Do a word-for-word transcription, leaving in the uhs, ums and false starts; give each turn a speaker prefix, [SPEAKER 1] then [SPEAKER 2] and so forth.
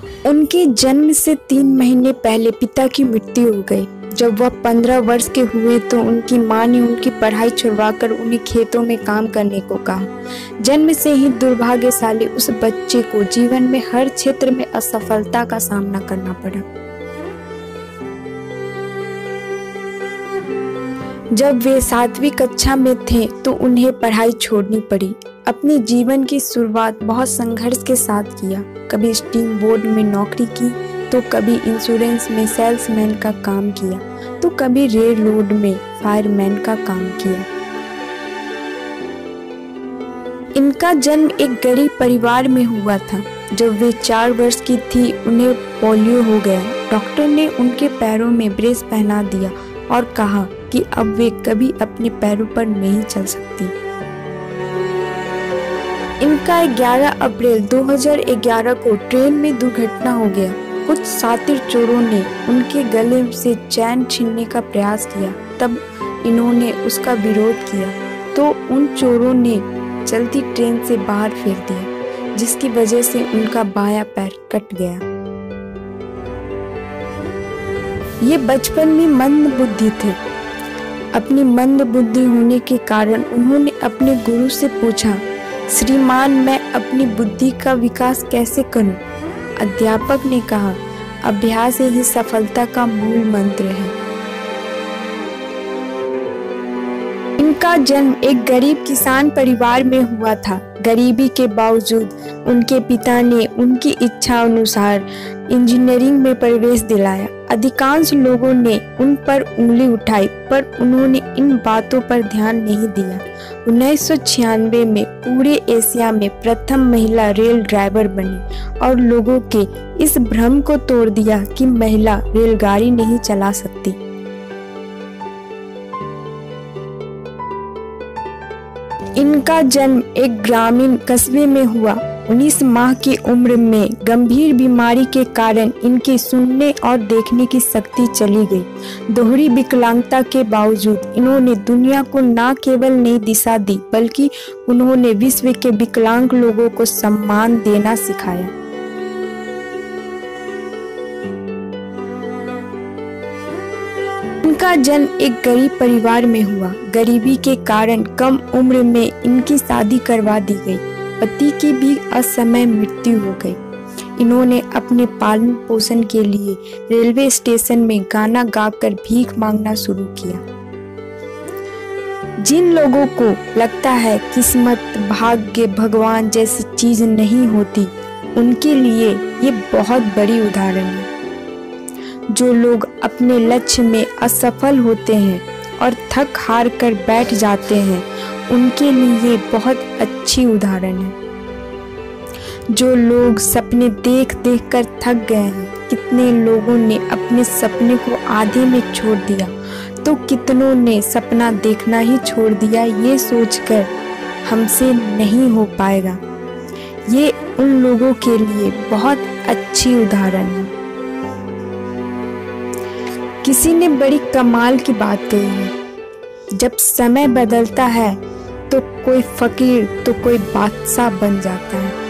[SPEAKER 1] उनके जन्म से तीन महीने पहले पिता की मृत्यु हो गई। जब वह पंद्रह वर्ष के हुए तो उनकी मां ने उनकी पढ़ाई छुड़वाकर उन्हें खेतों में काम करने को कहा। जन्म से ही दुर्भाग्यशाली उस बच्चे को जीवन में हर क्षेत्र में असफलता का सामना करना पड़ा। जब वे सातवीं कक्षा में थे तो उन्हें पढ़ाई छोड़नी पड़ी। अपने जीवन की शुरुआत बहुत संघर्ष के साथ किया। कभी स्टीम बोर्ड में नौकरी की तो कभी इंश्योरेंस में सेल्समैन का काम किया तो कभी रेल रोड में फायरमैन का काम किया। इनका जन्म एक गरीब परिवार में हुआ था। जब वे चार वर्ष की थी उन्हें पोलियो हो गया। डॉक्टर ने उनके पैरों में ब्रेस पहना दिया और कहा कि अब वे कभी अपने पैरों पर नहीं चल सकती। इनका ग्यारह अप्रैल दो हज़ार ग्यारह को ट्रेन में दुर्घटना हो गया। कुछ शातिर चोरों ने उनके गले से चैन छीनने का प्रयास किया। तब इन्होंने उसका विरोध किया तो उन चोरों ने चलती ट्रेन से बाहर फेंक दिया, जिसकी वजह से उनका बायां पैर कट गया। ये बचपन में मंद बुद्धि थे। अपनी मंद बुद्धि होने के कारण उन्होंने अपने गुरु से पूछा, श्रीमान मैं अपनी बुद्धि का विकास कैसे करूं? अध्यापक ने कहा, अभ्यास ही सफलता का मूल मंत्र है। इनका जन्म एक गरीब किसान परिवार में हुआ था। गरीबी के बावजूद उनके पिता ने उनकी इच्छा अनुसार इंजीनियरिंग में प्रवेश दिलाया। अधिकांश लोगों ने उन पर उंगली उठाई पर उन्होंने इन बातों पर ध्यान नहीं दिया। उन्नीस सौ छियानवे में पूरे एशिया में प्रथम महिला रेल ड्राइवर बनी और लोगों के इस भ्रम को तोड़ दिया कि महिला रेलगाड़ी नहीं चला सकती। इनका जन्म एक ग्रामीण कस्बे में हुआ। उन्नीस माह की उम्र में गंभीर बीमारी के कारण इनकी सुनने और देखने की शक्ति चली गई। दोहरी विकलांगता के बावजूद इन्होंने दुनिया को न केवल नई दिशा दी बल्कि उन्होंने विश्व के विकलांग लोगों को सम्मान देना सिखाया। इनका जन्म एक गरीब परिवार में हुआ। गरीबी के कारण कम उम्र में इनकी शादी करवा दी गई। पति की भी असमय मृत्यु हो गई। इन्होंने अपने पालन पोषण के लिए रेलवे स्टेशन में गाना गाकर भीख मांगना शुरू किया। जिन लोगों को लगता है किस्मत, भाग्य, भगवान जैसी चीज नहीं होती, उनके लिए ये बहुत बड़ी उदाहरण है। जो लोग अपने लक्ष्य में असफल होते हैं और थक हार कर बैठ जाते हैं, उनके लिए बहुत अच्छी उदाहरण है। जो लोग सपने देख देख कर थक गए हैं, कितने लोगों ने अपने सपने को आधे में छोड़ दिया तो कितनों ने सपना देखना ही छोड़ दिया ये सोचकर हमसे नहीं हो पाएगा। ये उन लोगों के लिए बहुत अच्छी उदाहरण है। किसी ने बड़ी कमाल की बात कही है, जब समय बदलता है तो कोई फकीर तो कोई बादशाह बन जाता है।